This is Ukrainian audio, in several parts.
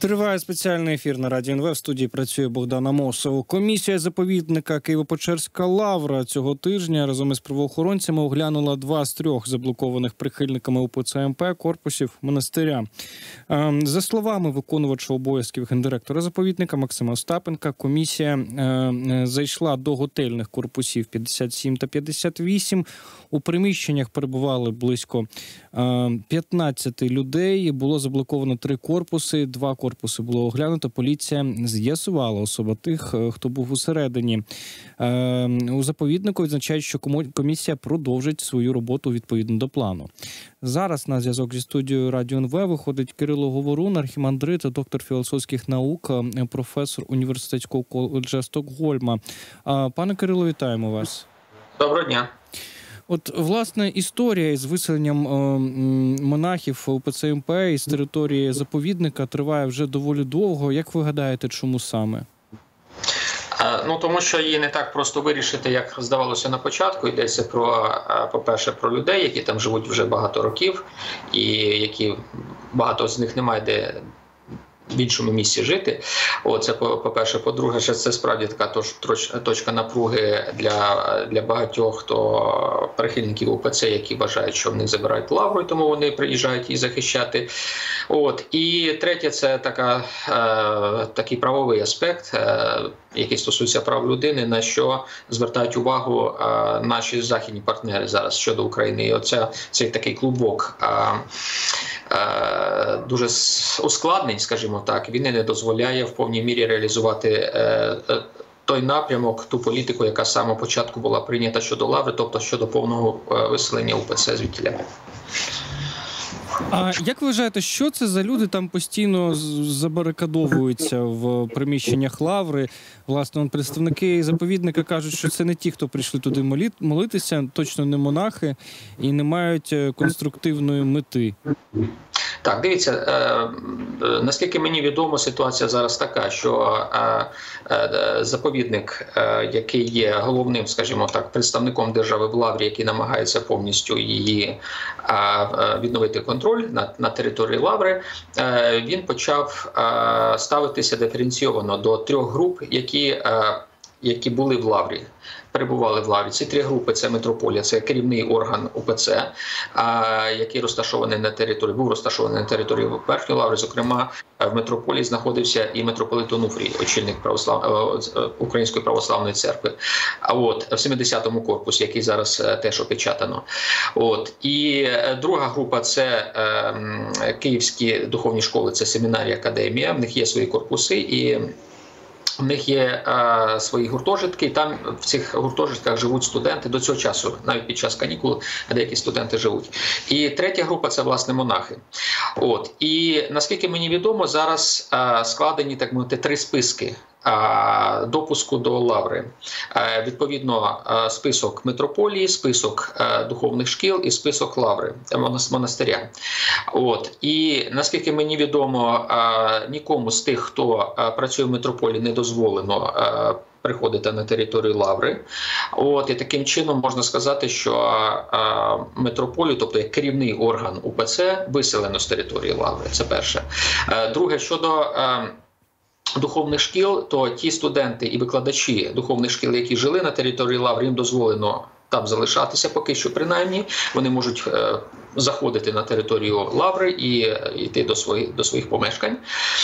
Триває спеціальний ефір на Радіо НВ. В студії працює Богдан Амосов. Комісія заповідника Києво-Печерська лавра цього тижня разом із правоохоронцями оглянула 2 з 3 заблокованих прихильниками УПЦ МП корпусів монастиря. За словами виконувача обов'язків гендиректора заповідника Максима Остапенка, комісія зайшла до готельних корпусів 57 та 58. У приміщеннях перебували близько 15 людей. Було заблоковано 3 корпуси, 2 корпуси було оглянуто. Поліція з'ясувала особи тих, хто був усередині. У заповіднику відзначають, що комісія продовжить свою роботу відповідно до плану. Зараз на зв'язок зі студією Радіо НВ виходить Кирило Говорун, архімандрит, доктор філософських наук, професор університетського коледжу Стокгольма. Пане Кирило, вітаємо вас. Доброго дня. От, власне, історія із виселенням монахів УПЦ МП із території заповідника триває вже доволі довго. Як ви гадаєте, чому саме? Тому що її не так просто вирішити, як здавалося на початку. Йдеться по-перше, про людей, які там живуть вже багато років, і які багато з них немає де в іншому місці жити. Це по-перше. По-друге, це справді така точка напруги для багатьох прихильників УПЦ, які вважають, що в них забирають лавру, і тому вони приїжджають її захищати. І третє, це такий правовий аспект, який стосується прав людини, на що звертають увагу наші західні партнери зараз щодо України. І цей такий клубок дуже ускладнень, скажімо так, він не дозволяє в повній мірі реалізувати той напрямок, ту політику, яка з самого початку була прийнята щодо лаври, тобто щодо повного виселення УПЦ звідтіля. А як ви вважаєте, що це за люди там постійно забарикадовуються в приміщеннях лаври? Власне, представники заповідника кажуть, що це не ті, хто прийшли туди молитися, точно не монахи і не мають конструктивної мети. Так, дивіться, наскільки мені відомо, ситуація зараз така, що заповідник, який є головним, скажімо так, представником держави в лаврі, який намагається повністю її відновити контроль на території лаври, він почав ставитися диференційовано до 3 груп, які були в лаврі, перебували в лаврі. Ці 3 групи – це митрополія, це керівний орган УПЦ, який був розташований на території Верхньої лаври. Зокрема, в митрополії знаходився і митрополит Онуфрій, очільник Української православної церкви. В 70-му корпусі, який зараз теж опечатано. І друга група – це київські духовні школи, це семінарія, академія. В них є свої корпуси і в них є свої гуртожитки, і там в цих гуртожитках живуть студенти до цього часу, навіть під час канікул деякі студенти живуть. І третя група – це, власне, монахи. І, наскільки мені відомо, зараз складені, так мовити, 3 списки допуску до лаври. Відповідно, список митрополії, список духовних шкіл і список лаври, монастиря. І, наскільки мені відомо, нікому з тих, хто працює в митрополії, не дозволено приходити на територію лаври. І таким чином можна сказати, що митрополію, тобто як керівний орган УПЦ, виселено з території лаври. Це перше. Друге, щодо духовних шкіл, то ті студенти і викладачі духовних шкіл, які жили на території лаври, їм дозволено там залишатися поки що, принаймні. Вони можуть заходити на територію лаври і йти до своїх помешкань.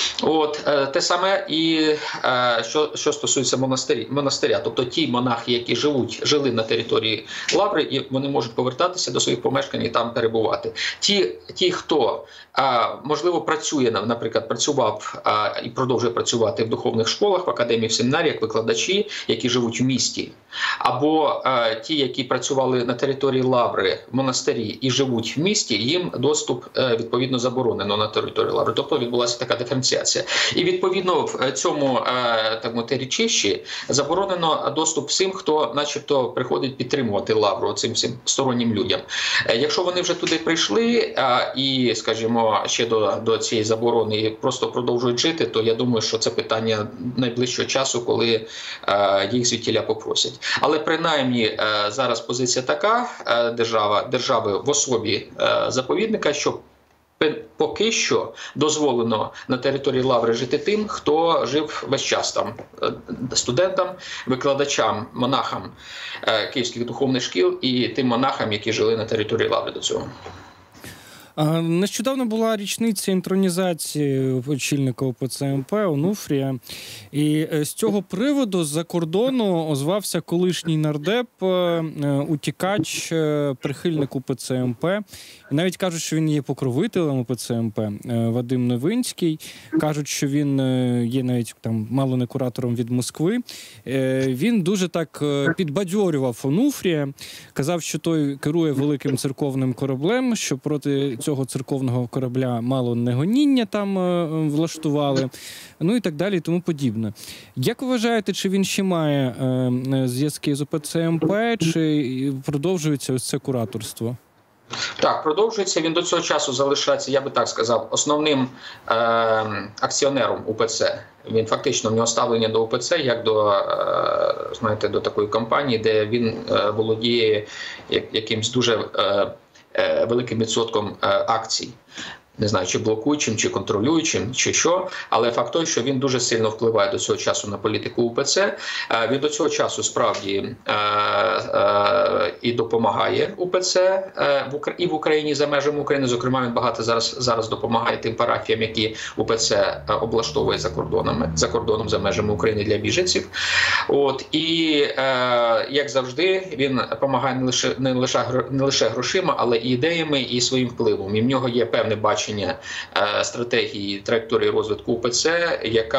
Те саме і що стосується монастиря. Тобто ті монахи, які жили на території лаври, і вони можуть повертатися до своїх помешкань і там перебувати. Ті, хто, можливо, працює, наприклад, працював і продовжує працювати в духовних школах, в академії, в семінаріях, викладачі, які живуть в місті, або ті, які працювали на території лаври, в монастирі і живуть в місті, їм доступ відповідно заборонено на територію лаври. Тобто відбулася така диференціація. І відповідно в цьому річищі заборонено доступ всім, хто начебто приходить підтримувати лавру, цим всім стороннім людям. Якщо вони вже туди прийшли і, скажімо, ще до цієї заборони просто продовжують жити, то я думаю, що це питання найближчого часу, коли їх звідтіля попросять. Але принаймні зараз позиція така держави в особі заповідника, що поки що дозволено на території Лаври жити тим, хто жив весь час там, студентам, викладачам, монахам київських духовних шкіл і тим монахам, які жили на території Лаври до цього. Нещодавно була річниця інтронізації очільника УПЦ МП Онуфрія. І з цього приводу з-за кордону озвався колишній нардеп, утікач, прихильник УПЦ МП. І навіть кажуть, що він є покровителем УПЦ МП, Вадим Новинський. Кажуть, що він є навіть там мало не куратором від Москви. Він дуже так підбадьорював Онуфрія, казав, що той керує великим церковним кораблем, що проти цього церковного корабля мало не гоніння там влаштували, ну і так далі, і тому подібне. Як ви вважаєте, чи він ще має зв'язки з УПЦ МП, чи продовжується ось це кураторство? Так, продовжується. Він до цього часу залишається, я би так сказав, основним акціонером УПЦ. Він фактично, в нього ставлення до УПЦ як до, знаєте, до такої компанії, де він володіє якимсь дуже великим відсотком акцій. Не знаю, чи блокуючим, чи контролюючим, чи що, але факт той, що він дуже сильно впливає до цього часу на політику УПЦ. Він до цього часу справді і допомагає УПЦ і в Україні, за межами України. Зокрема, він багато зараз допомагає тим парафіям, які УПЦ облаштовує за кордоном, за межами України для біженців. І, як завжди, він допомагає не лише грошима, але і ідеями, і своїм впливом. І в нього є певне бачення стратегії, траєкторії розвитку УПЦ,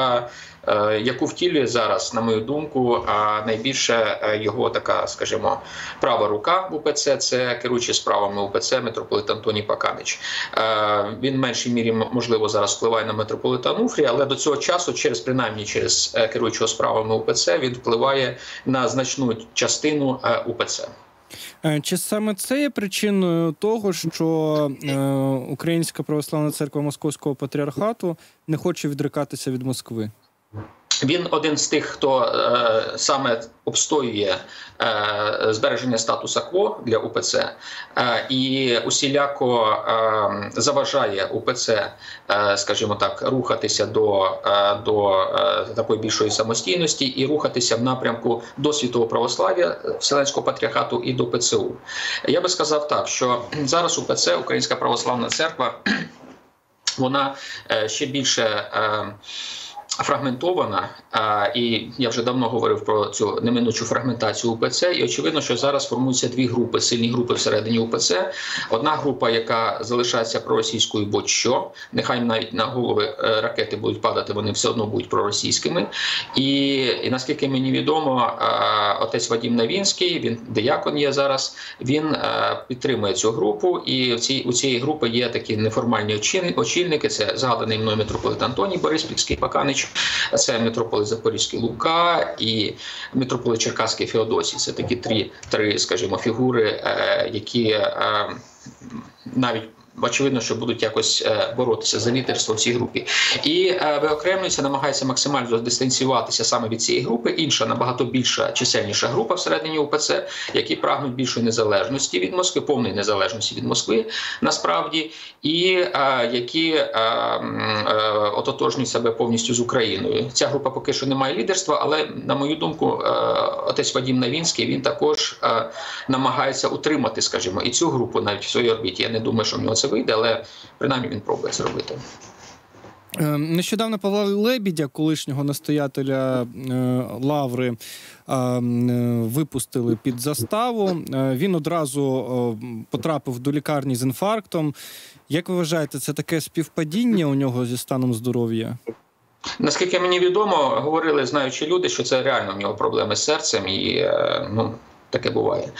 яку втілює зараз, на мою думку, найбільше його така, скажімо, права рука в УПЦ – це керуючий справами УПЦ митрополит Антоній Паканич. Він в меншій мірі, можливо, зараз впливає на митрополита Онуфрія, але до цього часу, принаймні через керуючого справами УПЦ, він впливає на значну частину УПЦ. Чи саме це є причиною того, що Українська православна церква Московського патріархату не хоче відрекатися від Москви? Він один з тих, хто саме обстоює збереження статуса кво для УПЦ і усіляко заважає УПЦ, скажімо так, рухатися до такої більшої самостійності і рухатися в напрямку до світового православ'я, Вселенського патріархату і до ПЦУ. Я би сказав так, що зараз УПЦ, Українська православна церква, вона ще більше фрагментована, і я вже давно говорив про цю неминучу фрагментацію УПЦ, і очевидно, що зараз формуються дві групи, сильні групи всередині УПЦ. Одна група, яка залишається проросійською будь-що, нехай навіть на голови ракети будуть падати, вони все одно будуть проросійськими. І наскільки мені відомо, отець Вадим Новинський, він диякон є зараз, він підтримує цю групу, і у цієї групи є такі неформальні очільники, це згаданий мною митрополит Антоній Бориспільський Паканич, це митрополит Запорізький Лука і митрополит Черкаський Феодосій. Це такі три, скажімо, фігури, які навіть очевидно, що будуть якось боротися за лідерство в цій групі. І виокремлюється, намагається максимально дистанціюватися саме від цієї групи. Інша, набагато більша, чисельніша група всередині УПЦ, які прагнуть більшої незалежності від Москви, повної незалежності від Москви, насправді, і які ототожнюють себе повністю з Україною. Ця група поки що не має лідерства, але, на мою думку, отець Вадим Новинський, він також намагається утримати, скажімо, і цю групу навіть в своїй орбіті. Я не думаю, що в нього це вийде, але принаймні він пробує це робити. Нещодавно Павла Лебідя, колишнього настоятеля Лаври, випустили під заставу. Він одразу потрапив до лікарні з інфарктом. Як ви вважаєте, це таке співпадіння у нього зі станом здоров'я? Наскільки мені відомо, говорили знаючі люди, що це реально в нього проблеми з серцем і, таке буває.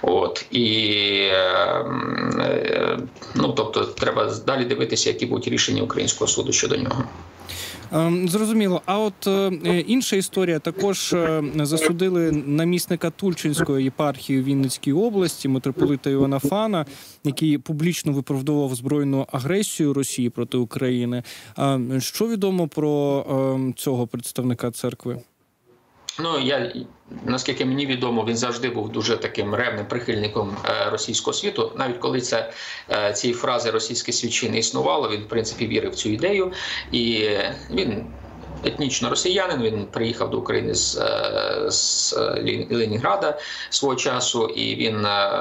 Тобто треба далі дивитися, які будуть рішення українського суду щодо нього. Зрозуміло. А от інша історія. Також засудили намісника Тульчинської єпархії у Вінницькій області, митрополита Івана Фана, який публічно виправдовував збройну агресію Росії проти України. Що відомо про цього представника церкви? Ну, наскільки мені відомо, він завжди був дуже таким ревним прихильником російського світу. Навіть коли цієї фрази «російське світ» ще не існувало, він, в принципі, вірив в цю ідею. І він етнічно росіянин, він приїхав до України з Ленінграда свого часу, і він,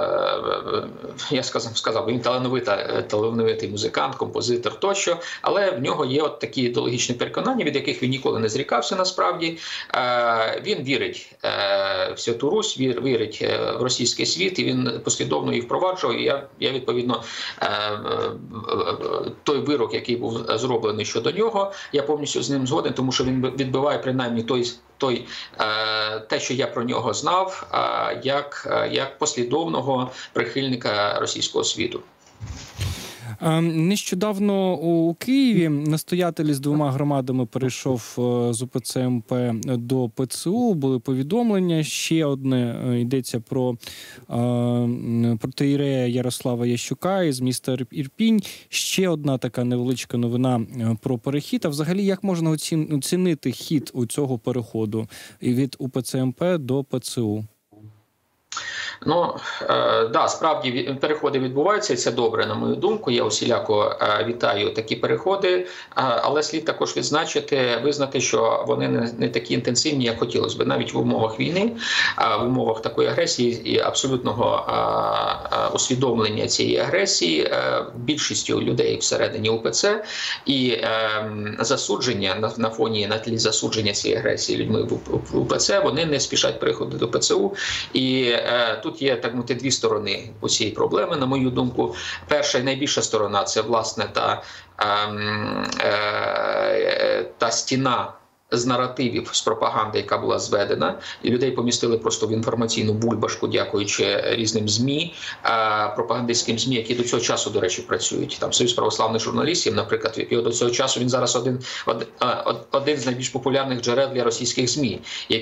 я сказав, він талановитий музикант, композитор тощо, але в нього є от такі ідеологічні переконання, від яких він ніколи не зрікався насправді. Він вірить в Святу Русь, вірить в російський світ, і він послідовно її впроваджував. І я відповідно, той вирок, який був зроблений щодо нього, я повністю з ним згоден, тому що він відбиває принаймні те, що я про нього знав, як послідовного прихильника російського світу. Нещодавно у Києві настоятель із 2 громадами перейшов з УПЦ МП до ПЦУ. Були повідомлення. Ще одне йдеться про протоієрея Ярослава Ящука із міста Ірпінь. Ще одна така невеличка новина про перехід. А взагалі, як можна оцінити хід у цього переходу від УПЦ МП до ПЦУ? Ну, да, справді переходи відбуваються, і це добре, на мою думку. Я усіляко вітаю такі переходи, але слід також визнати, що вони не такі інтенсивні, як хотілося б. Навіть в умовах війни, в умовах такої агресії і абсолютного усвідомлення цієї агресії більшістю людей всередині УПЦ і засудження на тлі засудження цієї агресії людьми в УПЦ, вони не спішать переходити до ПЦУ. І тут є, так мовити, 2 сторони у цієї проблеми, на мою думку. Перша і найбільша сторона – це, власне, та стіна з наративів, з пропаганди, яка була зведена, і людей помістили просто в інформаційну бульбашку, дякуючи різним ЗМІ, пропагандистським ЗМІ, які до цього часу, до речі, працюють. Там Союз православних журналістів, наприклад, і до цього часу він зараз один з найбільш популярних джерел для російських ЗМІ,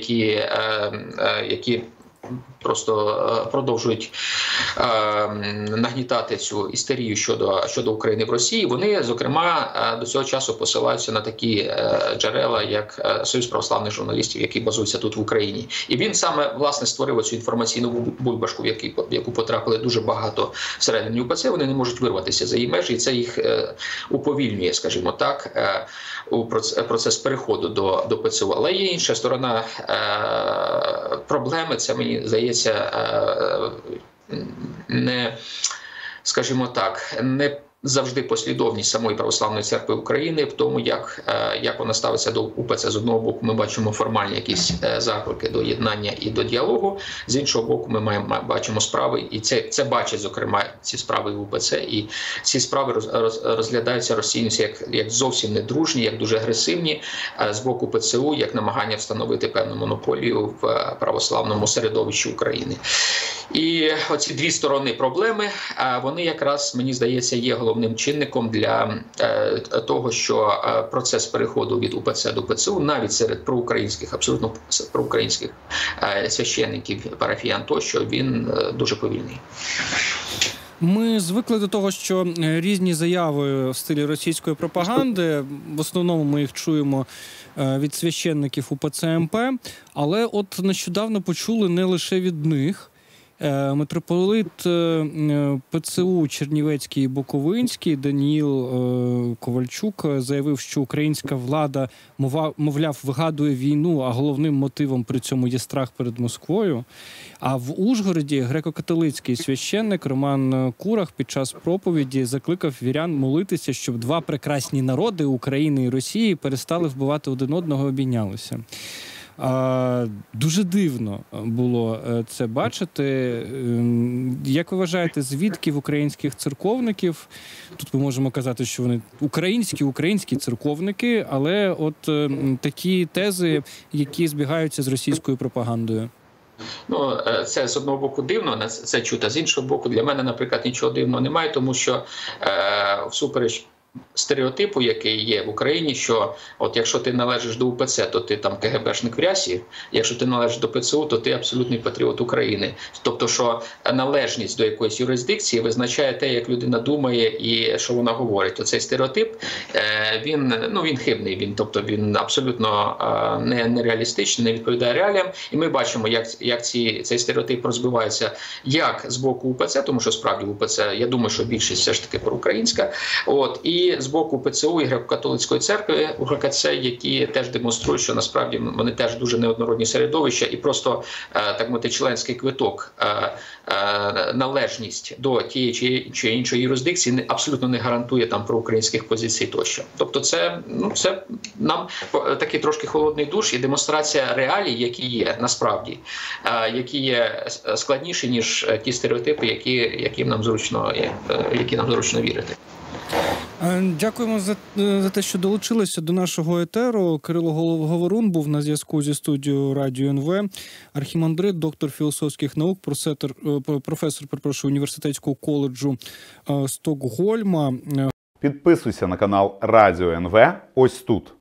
які просто продовжують нагнітати цю істерію щодо України в Росії. Вони, зокрема, до цього часу посилаються на такі джерела, як Союз православних журналістів, які базуються тут в Україні. І він саме, власне, створив цю інформаційну бульбашку, в яку потрапили дуже багато всередині УПЦ. Вони не можуть вирватися за її межі, і це їх уповільнює, скажімо так, у процес переходу до ПЦУ. Але є інша сторона проблеми, це, мені здається, скажімо так, не завжди послідовність самої Православної церкви України в тому, як вона ставиться до УПЦ. З одного боку, ми бачимо формальні якісь заклики до єднання і до діалогу, з іншого боку, ми бачимо справи, і це бачать, зокрема, ці справи в УПЦ, і ці справи розглядаються російською як зовсім недружні, як дуже агресивні з боку ПЦУ, як намагання встановити певну монополію в православному середовищі України. І оці 2 сторони проблеми, вони якраз, мені здається, є головним чинником для того, що процес переходу від УПЦ до ПЦУ навіть серед проукраїнських, абсолютно проукраїнських священників, парафіян тощо, він дуже повільний. Ми звикли до того, що різні заяви в стилі російської пропаганди, в основному ми їх чуємо від священників УПЦ МП, але от нещодавно почули не лише від них. Митрополит ПЦУ Чернівецький і Буковинський Даніїл Ковальчук заявив, що українська влада, мовляв, вигадує війну, а головним мотивом при цьому є страх перед Москвою. А в Ужгороді греко-католицький священник Роман Курах під час проповіді закликав вірян молитися, щоб 2 прекрасні народи України і Росії перестали вбивати один одного і обійнялися. Дуже дивно було це бачити. Як ви вважаєте, звідки в українських церковників, тут ми можемо казати, що вони українські церковники, але от такі тези, які збігаються з російською пропагандою? Ну, це з одного боку дивно, це чути, з іншого боку, для мене, наприклад, нічого дивного немає, тому що всупереч стереотипу, який є в Україні, що от якщо ти належиш до УПЦ, то ти там КГБшник в рясі, якщо ти належиш до ПЦУ, то ти абсолютний патріот України. Тобто, що належність до якоїсь юрисдикції визначає те, як людина думає і що вона говорить. Оцей стереотип, він хибний, він абсолютно нереалістичний, не відповідає реаліям. І ми бачимо, як цей стереотип розбивається як з боку УПЦ, тому що справді УПЦ, я думаю, що більшість все ж таки проукраїнська, і з боку ПЦУ і Греко-католицької церкви УГКЦ, які теж демонструють, що насправді вони теж дуже неоднородні середовища, і просто, так мовити, членський квиток, належність до тієї чи іншої юрисдикції абсолютно не гарантує там проукраїнських позицій тощо. Тобто це нам такий трошки холодний душ і демонстрація реалій, які є насправді, які є складніші, ніж ті стереотипи, яким нам зручно вірити. Дякуємо за те, що долучилися до нашого етеру. Кирило Говорун був на зв'язку зі студією Радіо НВ. Архімандрит, доктор філософських наук, професор університетського коледжу Стокгольма. Підписуйся на канал Радіо НВ ось тут.